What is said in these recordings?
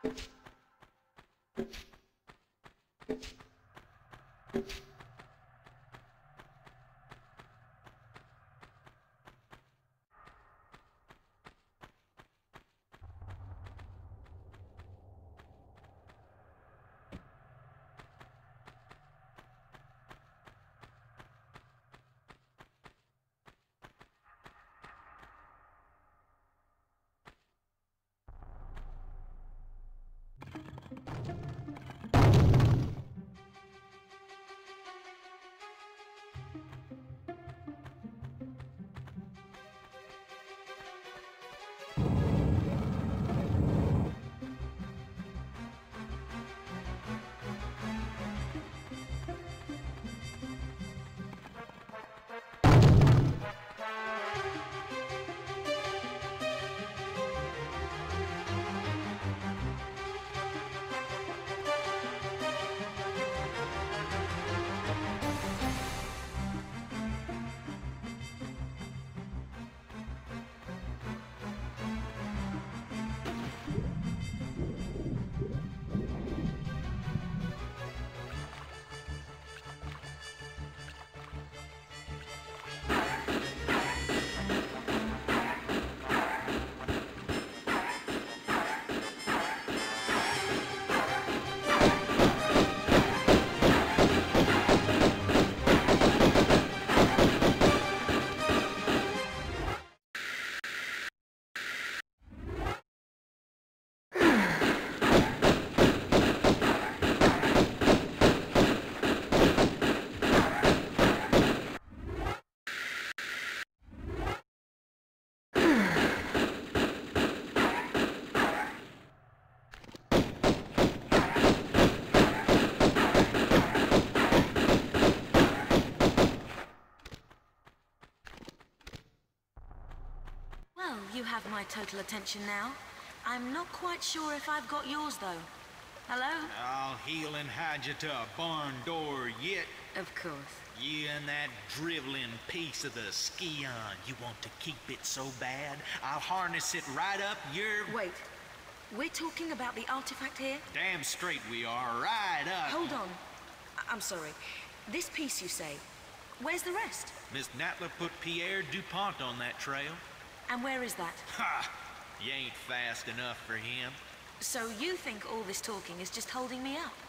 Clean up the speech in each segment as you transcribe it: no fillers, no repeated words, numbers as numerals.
Well, you have my total attention now. I'm not quite sure if I've got yours, though. Hello? I'll heel and hide you to a barn door yet. Of course. You and that driveling piece of the Scion. You want to keep it so bad, I'll harness it right up your... Wait. We're talking about the artifact here? Damn straight we are. Right up. Hold on. I'm sorry. This piece, you say. Where's the rest? Miss Natla put Pierre DuPont on that trail. And where is that? Ha! You ain't fast enough for him. So you think all this talking is just holding me up?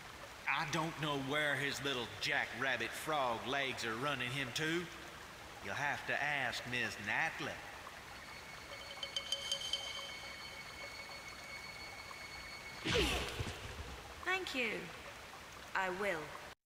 I don't know where his little jackrabbit frog legs are running him to. You'll have to ask Miss Natla. Thank you. I will.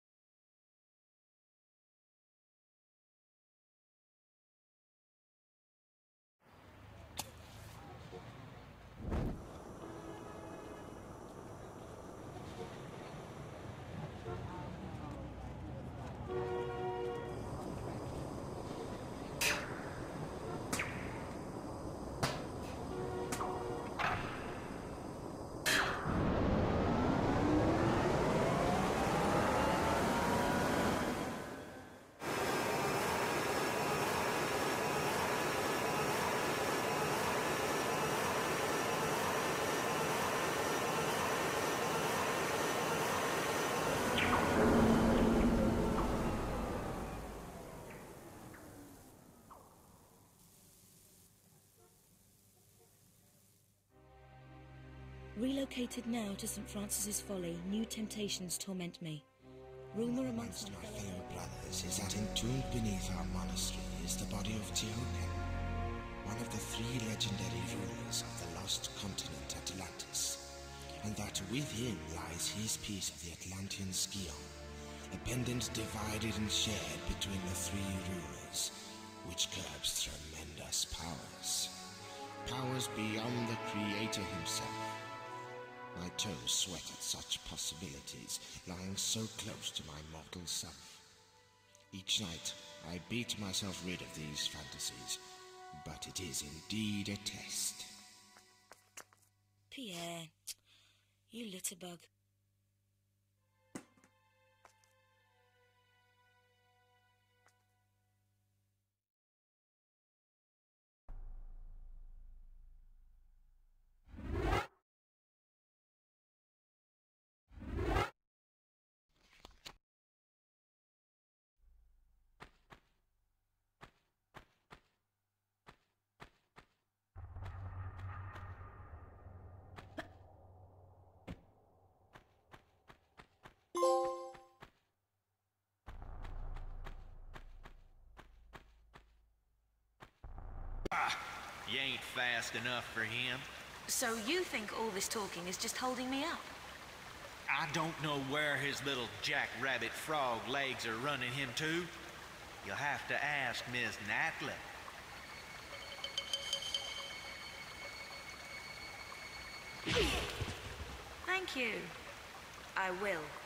Relocated now to St. Francis's Folly, new temptations torment me. Rumor amongst my fellow brothers is that entombed beneath our monastery is the body of Teoden, one of the 3 legendary rulers of the lost continent Atlantis, and that with him lies his piece of the Atlantean Scion, a pendant divided and shared between the 3 rulers, which curbs tremendous powers. Powers beyond the Creator himself. My toes sweat at such possibilities, lying so close to my mortal self. Each night, I beat myself rid of these fantasies, but it is indeed a test. Pierre, you litterbug. You ain't fast enough for him. So you think all this talking is just holding me up? I don't know where his little jackrabbit frog legs are running him to. You'll have to ask Miss Natlet. Thank you. I will.